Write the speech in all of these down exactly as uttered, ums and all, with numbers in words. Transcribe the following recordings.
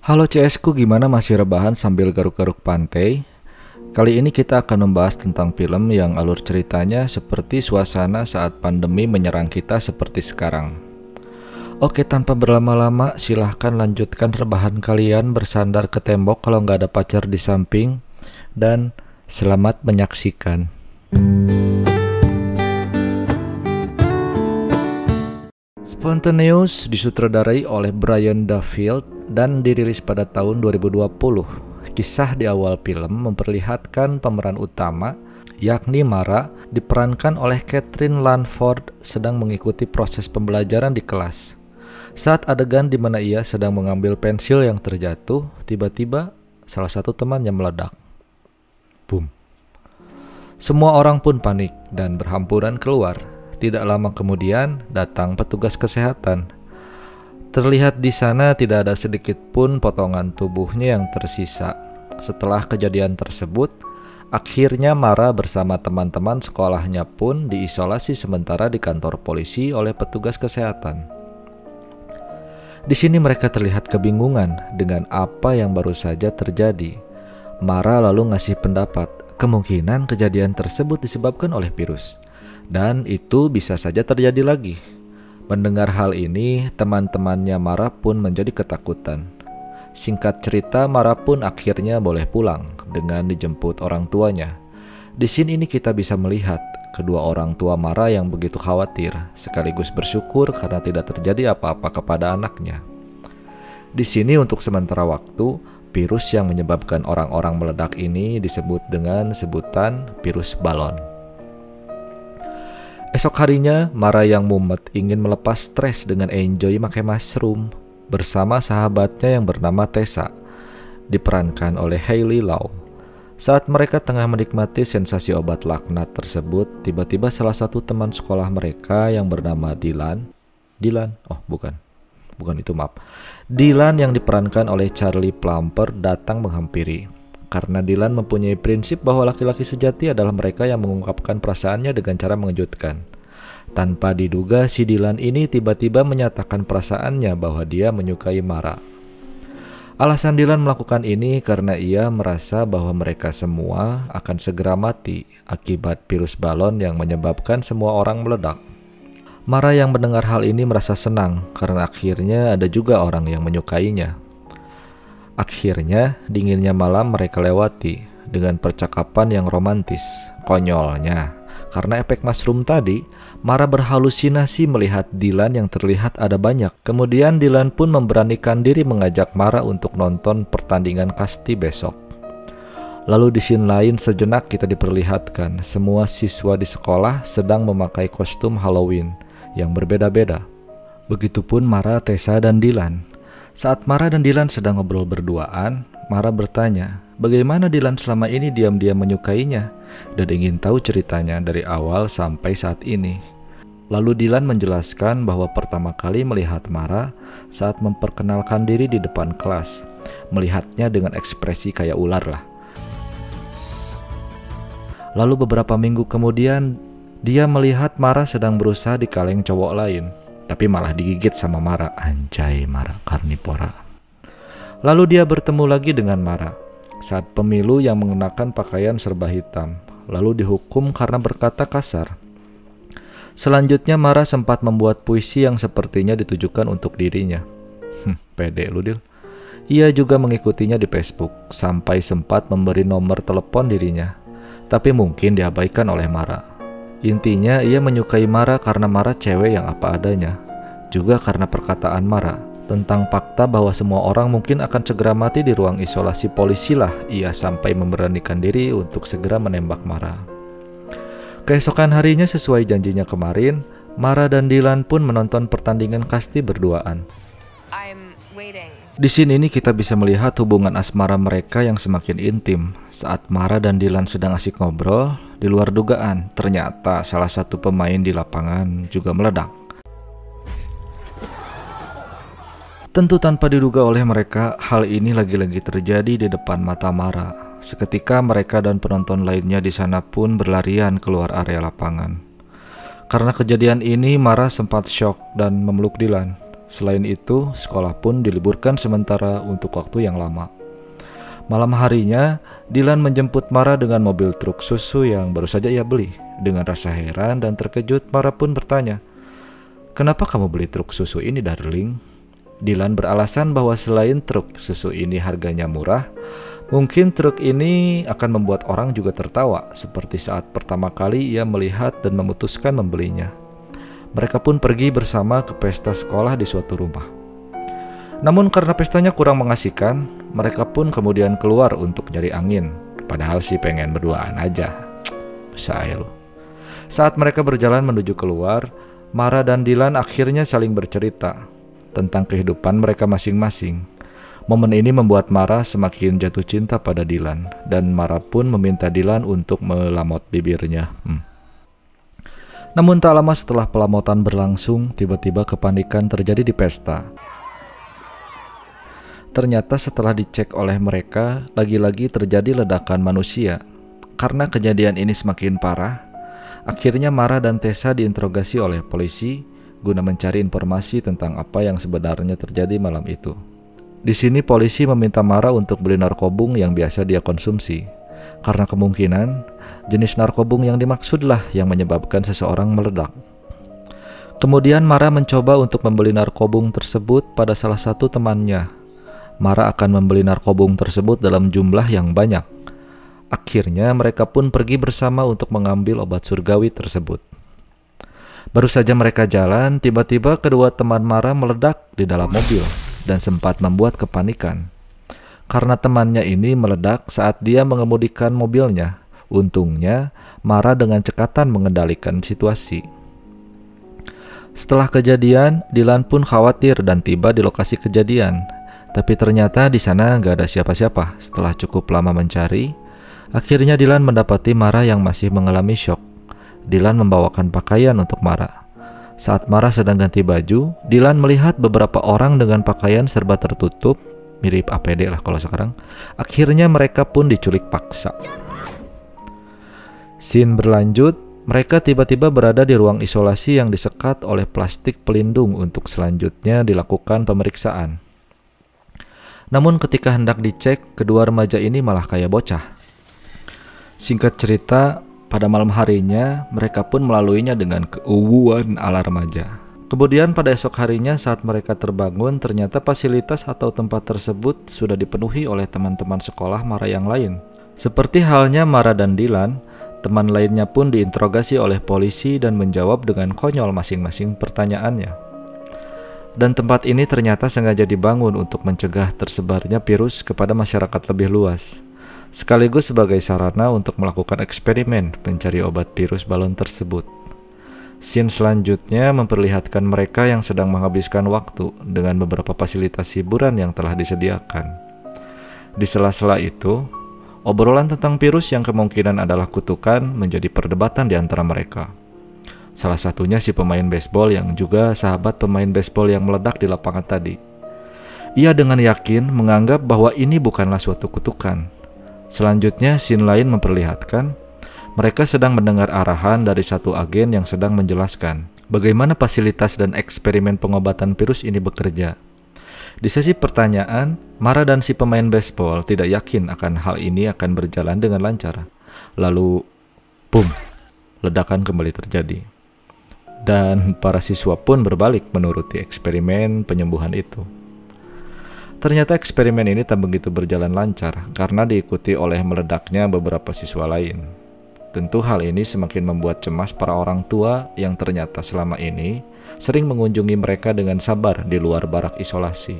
Halo C S ku, gimana, masih rebahan sambil garuk-garuk pantai? Kali ini kita akan membahas tentang film yang alur ceritanya seperti suasana saat pandemi menyerang kita seperti sekarang. Oke, tanpa berlama-lama, silahkan lanjutkan rebahan kalian bersandar ke tembok kalau nggak ada pacar di samping, dan selamat menyaksikan. Spontaneous disutradarai oleh Brian Duffield dan dirilis pada tahun dua ribu dua puluh. Kisah di awal film memperlihatkan pemeran utama, yakni Mara, diperankan oleh Catherine Lanford sedang mengikuti proses pembelajaran di kelas. Saat adegan di mana ia sedang mengambil pensil yang terjatuh, tiba-tiba salah satu temannya meledak. Boom. Semua orang pun panik dan berhamburan keluar. Tidak lama kemudian datang petugas kesehatan. Terlihat di sana tidak ada sedikit pun potongan tubuhnya yang tersisa. Setelah kejadian tersebut, akhirnya Mara bersama teman-teman sekolahnya pun diisolasi sementara di kantor polisi oleh petugas kesehatan. Di sini mereka terlihat kebingungan dengan apa yang baru saja terjadi. Mara lalu ngasih pendapat, kemungkinan kejadian tersebut disebabkan oleh virus. Dan itu bisa saja terjadi lagi. Mendengar hal ini, teman-temannya Mara pun menjadi ketakutan. Singkat cerita, Mara pun akhirnya boleh pulang dengan dijemput orang tuanya. Di sini ini kita bisa melihat kedua orang tua Mara yang begitu khawatir, sekaligus bersyukur karena tidak terjadi apa-apa kepada anaknya. Di sini untuk sementara waktu, virus yang menyebabkan orang-orang meledak ini disebut dengan sebutan virus balon. Esok harinya, Mara yang mumet ingin melepas stres dengan enjoy makai mushroom bersama sahabatnya yang bernama Tessa, diperankan oleh Hayley Law. Saat mereka tengah menikmati sensasi obat laknat tersebut, tiba-tiba salah satu teman sekolah mereka yang bernama Dylan, Dylan, oh bukan, bukan itu maaf, Dylan yang diperankan oleh Charlie Plumper datang menghampiri. Karena Dylan mempunyai prinsip bahwa laki-laki sejati adalah mereka yang mengungkapkan perasaannya dengan cara mengejutkan. Tanpa diduga, si Dylan ini tiba-tiba menyatakan perasaannya bahwa dia menyukai Mara. Alasan Dylan melakukan ini karena ia merasa bahwa mereka semua akan segera mati akibat virus balon yang menyebabkan semua orang meledak. Mara yang mendengar hal ini merasa senang karena akhirnya ada juga orang yang menyukainya. Akhirnya, dinginnya malam mereka lewati dengan percakapan yang romantis. Konyolnya, karena efek mushroom tadi, Mara berhalusinasi melihat Dylan yang terlihat ada banyak. Kemudian Dylan pun memberanikan diri mengajak Mara untuk nonton pertandingan kasti besok. Lalu di scene lain sejenak kita diperlihatkan semua siswa di sekolah sedang memakai kostum Halloween yang berbeda-beda. Begitupun Mara, Tessa, dan Dylan. Saat Mara dan Dylan sedang ngobrol berduaan, Mara bertanya, bagaimana Dylan selama ini diam-diam menyukainya dan ingin tahu ceritanya dari awal sampai saat ini. Lalu Dylan menjelaskan bahwa pertama kali melihat Mara saat memperkenalkan diri di depan kelas, melihatnya dengan ekspresi kayak ular lah. Lalu beberapa minggu kemudian, dia melihat Mara sedang berusaha di kaleng cowok lain. Tapi malah digigit sama Mara. Anjay, Mara karnivora. Lalu dia bertemu lagi dengan Mara saat pemilu yang mengenakan pakaian serba hitam, lalu dihukum karena berkata kasar. Selanjutnya Mara sempat membuat puisi yang sepertinya ditujukan untuk dirinya. Hm, pede lu, Dil. Ia juga mengikutinya di Facebook sampai sempat memberi nomor telepon dirinya, tapi mungkin diabaikan oleh Mara. Intinya ia menyukai Mara karena Mara cewek yang apa adanya. Juga karena perkataan Mara tentang fakta bahwa semua orang mungkin akan segera mati di ruang isolasi polisi lah ia sampai memberanikan diri untuk segera menembak Mara. Keesokan harinya sesuai janjinya kemarin, Mara dan Dylan pun menonton pertandingan kasti berduaan. I'm waiting. Di sini ini kita bisa melihat hubungan asmara mereka yang semakin intim. Saat Mara dan Dylan sedang asik ngobrol, di luar dugaan, ternyata salah satu pemain di lapangan juga meledak. Tentu tanpa diduga oleh mereka, hal ini lagi-lagi terjadi di depan mata Mara. Seketika mereka dan penonton lainnya di sana pun berlarian keluar area lapangan. Karena kejadian ini, Mara sempat syok dan memeluk Dylan. Selain itu, sekolah pun diliburkan sementara untuk waktu yang lama. Malam harinya, Dylan menjemput Mara dengan mobil truk susu yang baru saja ia beli. Dengan rasa heran dan terkejut, Mara pun bertanya, "Kenapa kamu beli truk susu ini, darling?" Dylan beralasan bahwa selain truk susu ini harganya murah, mungkin truk ini akan membuat orang juga tertawa, seperti saat pertama kali ia melihat dan memutuskan membelinya. Mereka pun pergi bersama ke pesta sekolah di suatu rumah. Namun karena pestanya kurang mengasihkan, mereka pun kemudian keluar untuk nyari angin. Padahal sih pengen berduaan aja. Saya lu. Saat mereka berjalan menuju keluar, Mara dan Dylan akhirnya saling bercerita tentang kehidupan mereka masing-masing. Momen ini membuat Mara semakin jatuh cinta pada Dylan, dan Mara pun meminta Dylan untuk melamot bibirnya. Hmm. Namun tak lama setelah pelamotan berlangsung, tiba-tiba kepanikan terjadi di pesta. Ternyata setelah dicek oleh mereka, lagi-lagi terjadi ledakan manusia. Karena kejadian ini semakin parah, akhirnya Mara dan Tessa diinterogasi oleh polisi guna mencari informasi tentang apa yang sebenarnya terjadi malam itu. Di sini polisi meminta Mara untuk beli narkobung yang biasa dia konsumsi, karena kemungkinan jenis narkobung yang dimaksudlah yang menyebabkan seseorang meledak. Kemudian Mara mencoba untuk membeli narkobung tersebut pada salah satu temannya. Mara akan membeli narkobung tersebut dalam jumlah yang banyak. Akhirnya mereka pun pergi bersama untuk mengambil obat surgawi tersebut. Baru saja mereka jalan, tiba-tiba kedua teman Mara meledak di dalam mobil dan sempat membuat kepanikan. Karena temannya ini meledak saat dia mengemudikan mobilnya. Untungnya, Mara dengan cekatan mengendalikan situasi. Setelah kejadian, Dylan pun khawatir dan tiba di lokasi kejadian. Tapi ternyata di sana gak ada siapa-siapa. Setelah cukup lama mencari, akhirnya Dylan mendapati Mara yang masih mengalami syok. Dylan membawakan pakaian untuk Mara. Saat Mara sedang ganti baju, Dylan melihat beberapa orang dengan pakaian serba tertutup, mirip A P D lah kalau sekarang. Akhirnya mereka pun diculik paksa. Scene berlanjut, mereka tiba-tiba berada di ruang isolasi yang disekat oleh plastik pelindung untuk selanjutnya dilakukan pemeriksaan. Namun ketika hendak dicek, kedua remaja ini malah kayak bocah. Singkat cerita, pada malam harinya mereka pun melaluinya dengan keuuan ala remaja. Kemudian pada esok harinya saat mereka terbangun, ternyata fasilitas atau tempat tersebut sudah dipenuhi oleh teman-teman sekolah Mara yang lain. Seperti halnya Mara dan Dylan, teman lainnya pun diinterogasi oleh polisi dan menjawab dengan konyol masing-masing pertanyaannya. Dan tempat ini ternyata sengaja dibangun untuk mencegah tersebarnya virus kepada masyarakat lebih luas, sekaligus sebagai sarana untuk melakukan eksperimen mencari obat virus balon tersebut. Scene selanjutnya memperlihatkan mereka yang sedang menghabiskan waktu dengan beberapa fasilitas hiburan yang telah disediakan. Di sela-sela itu, obrolan tentang virus yang kemungkinan adalah kutukan menjadi perdebatan di antara mereka. Salah satunya si pemain baseball yang juga sahabat pemain baseball yang meledak di lapangan tadi. Ia dengan yakin menganggap bahwa ini bukanlah suatu kutukan. Selanjutnya, scene lain memperlihatkan mereka sedang mendengar arahan dari satu agen yang sedang menjelaskan bagaimana fasilitas dan eksperimen pengobatan virus ini bekerja. Di sesi pertanyaan, Mara dan si pemain baseball tidak yakin akan hal ini akan berjalan dengan lancar. Lalu, boom, ledakan kembali terjadi. Dan para siswa pun berbalik menuruti eksperimen penyembuhan itu. Ternyata eksperimen ini tak begitu berjalan lancar karena diikuti oleh meledaknya beberapa siswa lain. Tentu hal ini semakin membuat cemas para orang tua yang ternyata selama ini sering mengunjungi mereka dengan sabar di luar barak isolasi.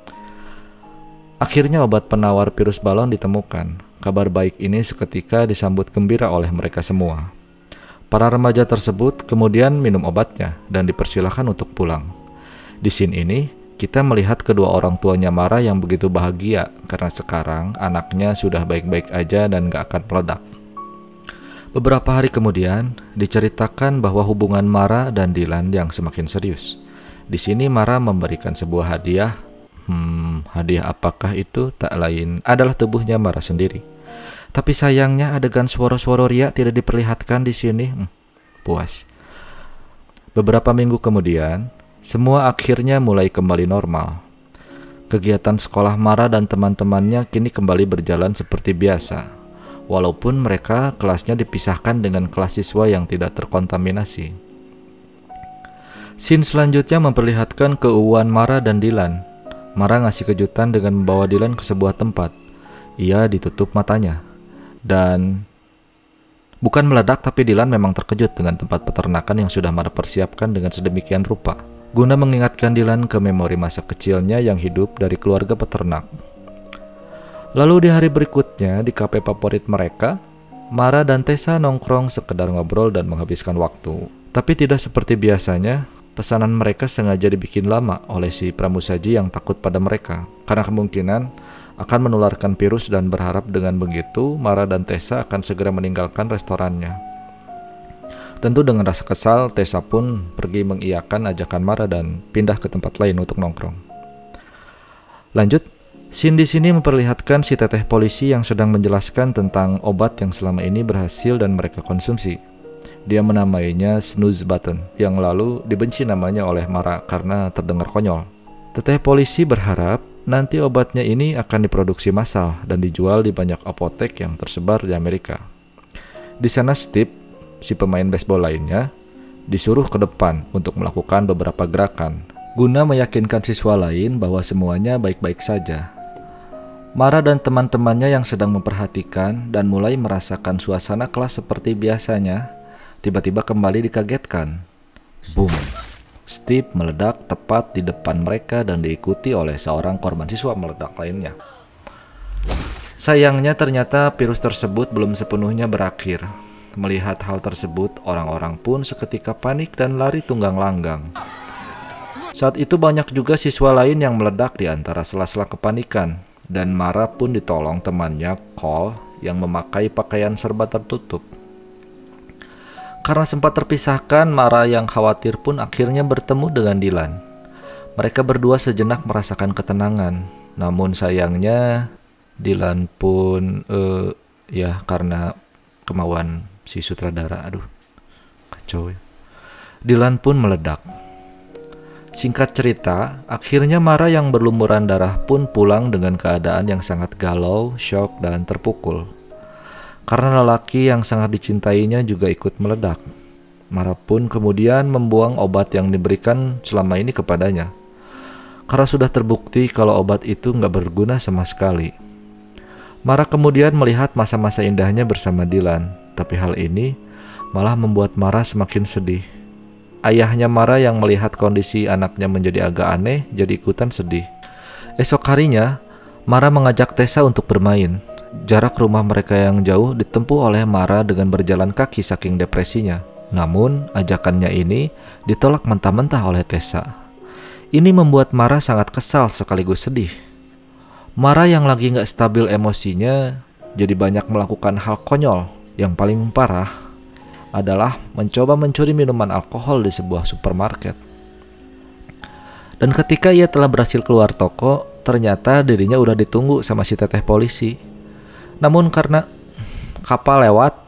Akhirnya obat penawar virus balon ditemukan. Kabar baik ini seketika disambut gembira oleh mereka semua. Para remaja tersebut kemudian minum obatnya dan dipersilakan untuk pulang. Di scene ini, kita melihat kedua orang tuanya Mara yang begitu bahagia karena sekarang anaknya sudah baik-baik aja dan gak akan meledak. Beberapa hari kemudian, diceritakan bahwa hubungan Mara dan Dylan yang semakin serius. Di sini Mara memberikan sebuah hadiah. Hmm, hadiah apakah itu? Tak lain adalah tubuhnya Mara sendiri. Tapi sayangnya adegan suara-suara ria tidak diperlihatkan di sini. Hmm, puas. Beberapa minggu kemudian, Semua akhirnya mulai kembali normal. Kegiatan sekolah Mara dan teman-temannya kini kembali berjalan seperti biasa, walaupun mereka kelasnya dipisahkan dengan kelas siswa yang tidak terkontaminasi. Scene selanjutnya memperlihatkan keuuan Mara dan Dylan. Mara ngasih kejutan dengan membawa Dylan ke sebuah tempat. Ia ditutup matanya. Dan bukan meledak, tapi Dylan memang terkejut dengan tempat peternakan yang sudah Mara persiapkan dengan sedemikian rupa, guna mengingatkan Dylan ke memori masa kecilnya yang hidup dari keluarga peternak. Lalu di hari berikutnya, di kafe favorit mereka, Mara dan Tessa nongkrong sekedar ngobrol dan menghabiskan waktu. Tapi tidak seperti biasanya, pesanan mereka sengaja dibikin lama oleh si pramusaji yang takut pada mereka, karena kemungkinan akan menularkan virus, dan berharap dengan begitu Mara dan Tessa akan segera meninggalkan restorannya. Tentu dengan rasa kesal, Tessa pun pergi mengiyakan ajakan Mara dan pindah ke tempat lain untuk nongkrong. Lanjut, scene di sini memperlihatkan si teteh polisi yang sedang menjelaskan tentang obat yang selama ini berhasil dan mereka konsumsi. Dia menamainya snooze button, yang lalu dibenci namanya oleh Mara karena terdengar konyol. Teteh polisi berharap nanti obatnya ini akan diproduksi massal dan dijual di banyak apotek yang tersebar di Amerika. Di sana Steve, si pemain baseball lainnya, disuruh ke depan untuk melakukan beberapa gerakan, guna meyakinkan siswa lain bahwa semuanya baik-baik saja. Mara dan teman-temannya yang sedang memperhatikan dan mulai merasakan suasana kelas seperti biasanya, tiba-tiba kembali dikagetkan. Boom! Steve meledak tepat di depan mereka dan diikuti oleh seorang korban siswa meledak lainnya. Sayangnya ternyata virus tersebut belum sepenuhnya berakhir. Melihat hal tersebut, orang-orang pun seketika panik dan lari tunggang langgang. Saat itu banyak juga siswa lain yang meledak di antara sela-sela kepanikan, dan Mara pun ditolong temannya Cole yang memakai pakaian serba tertutup. Karena sempat terpisahkan, Mara yang khawatir pun akhirnya bertemu dengan Dylan. Mereka berdua sejenak merasakan ketenangan. Namun sayangnya Dylan pun uh, ya karena kemauan si sutradara, aduh kacau ya, Dylan pun meledak. Singkat cerita, akhirnya Mara yang berlumuran darah pun pulang dengan keadaan yang sangat galau, syok, dan terpukul. Karena lelaki yang sangat dicintainya juga ikut meledak. Mara pun kemudian membuang obat yang diberikan selama ini kepadanya, karena sudah terbukti kalau obat itu nggak berguna sama sekali. Mara kemudian melihat masa-masa indahnya bersama Dylan, tapi hal ini malah membuat Mara semakin sedih. Ayahnya Mara yang melihat kondisi anaknya menjadi agak aneh, jadi ikutan sedih. Esok harinya, Mara mengajak Tessa untuk bermain. Jarak rumah mereka yang jauh ditempuh oleh Mara dengan berjalan kaki saking depresinya. Namun, ajakannya ini ditolak mentah-mentah oleh Tessa. Ini membuat Mara sangat kesal sekaligus sedih. Mara yang lagi gak stabil emosinya, jadi banyak melakukan hal konyol. Yang paling parah adalah mencoba mencuri minuman alkohol di sebuah supermarket. Dan ketika ia telah berhasil keluar toko, ternyata dirinya udah ditunggu sama si teteh polisi. Namun karena kapal lewat,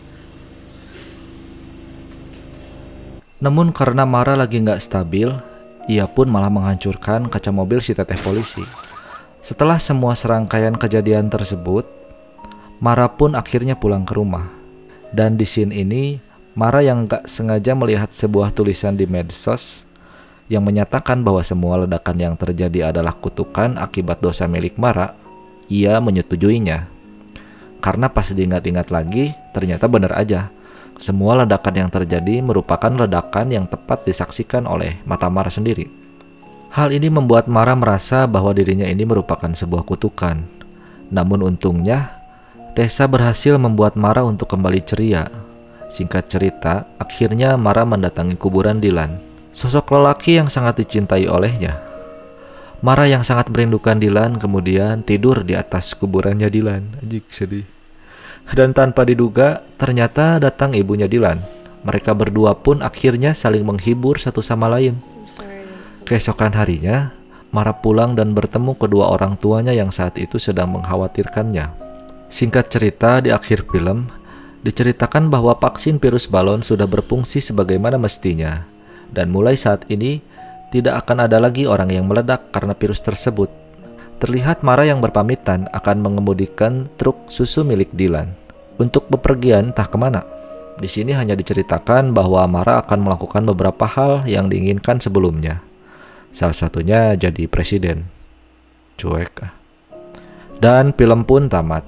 namun karena Mara lagi nggak stabil, ia pun malah menghancurkan kaca mobil si teteh polisi. Setelah semua serangkaian kejadian tersebut, Mara pun akhirnya pulang ke rumah. Dan di scene ini, Mara yang nggak sengaja melihat sebuah tulisan di medsos yang menyatakan bahwa semua ledakan yang terjadi adalah kutukan akibat dosa milik Mara. Ia menyetujuinya. Karena pas diingat-ingat lagi, ternyata benar aja. Semua ledakan yang terjadi merupakan ledakan yang tepat disaksikan oleh mata Mara sendiri. Hal ini membuat Mara merasa bahwa dirinya ini merupakan sebuah kutukan. Namun untungnya, Tessa berhasil membuat Mara untuk kembali ceria. Singkat cerita, akhirnya Mara mendatangi kuburan Dylan, sosok lelaki yang sangat dicintai olehnya. Mara yang sangat merindukan Dylan kemudian tidur di atas kuburannya Dylan. Anjing sedih. Dan tanpa diduga, ternyata datang ibunya Dylan. Mereka berdua pun akhirnya saling menghibur satu sama lain. Keesokan harinya, Mara pulang dan bertemu kedua orang tuanya yang saat itu sedang mengkhawatirkannya. Singkat cerita, di akhir film diceritakan bahwa vaksin virus balon sudah berfungsi sebagaimana mestinya. Dan mulai saat ini, Tidak akan ada lagi orang yang meledak karena virus tersebut. Terlihat Mara yang berpamitan akan mengemudikan truk susu milik Dylan untuk bepergian entah kemana. Di sini hanya diceritakan bahwa Mara akan melakukan beberapa hal yang diinginkan sebelumnya. Salah satunya jadi presiden. Cuek. Dan film pun tamat.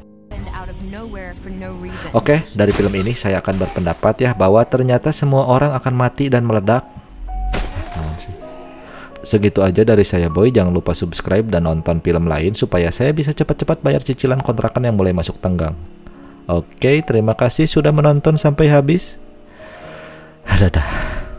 Oke, dari film ini saya akan berpendapat ya bahwa ternyata semua orang akan mati dan meledak. Segitu aja dari saya Boy, jangan lupa subscribe dan nonton film lain supaya saya bisa cepat-cepat bayar cicilan kontrakan yang mulai masuk tenggang. Oke, terima kasih sudah menonton sampai habis. Dadah.